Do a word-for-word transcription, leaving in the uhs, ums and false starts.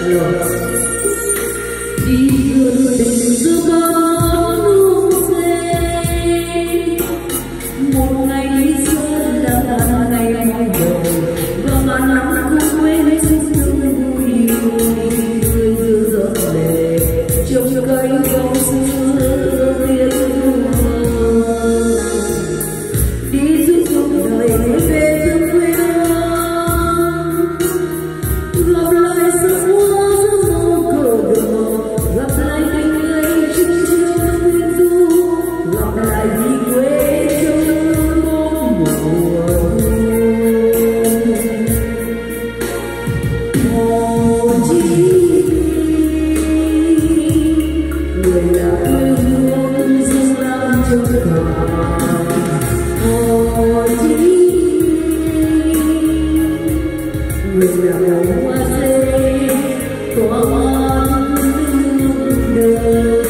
đi vườn tình giữa bao nụ rê, một ngày đi xuân là ngàn ngày mong đầu và ngàn năm không quên xinh tươi vui tươi như giọt lệ trong cây bông xưa tiếng đi giúp cuộc đời về thương quê gặp lại giấc mơ giấc mơ cờ đỏ gặp lại tình người chung chiều nguyên du gặp lại đi quê trong bóng mùa Hồ Chí Minh người là quê hương dương lam trong cả Hồ Chí Minh người là hoa rê tỏa nắng đời